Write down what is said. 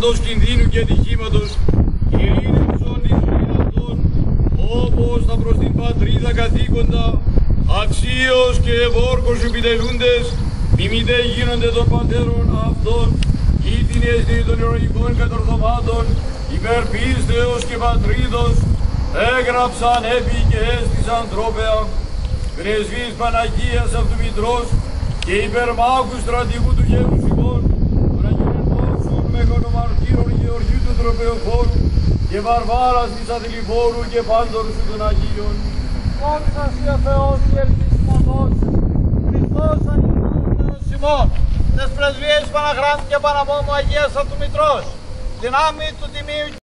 παντός κινδύνου και ατυχήματος, ειρήνευσον εις ζωήν αυτών, όπως τα προς την πατρίδα κατοίκοντα, αξίως και εβόρκος επιτελούντες, μιμητέ γίνονται των πατέρων αυτών, ή την αίσθη των ηρωικών κατορθωμάτων, υπέρ πίστεως και πατρίδος, έγραψαν έπι και έστησαν τρόπαια, πρεσβείς Παναγίας αυτού Μητρός και υπερμάχου στρατηγού του γέρους ημών, των Αγίων Δόξων Μεγαλομαρτύρων Γεωργίου του Τροπεοφόρου και Βαρβάρας της Αδηληφόρου και πάντων σου των Αγίων. Δόξα σοι ο Θεός και ελπισμονός, Χριστός Αγιούνιος ημών, τες πρεσβείες Παναχράντου και Παναμόμου Αγίας αυτού Μητρός, δυνάμει του Τιμίου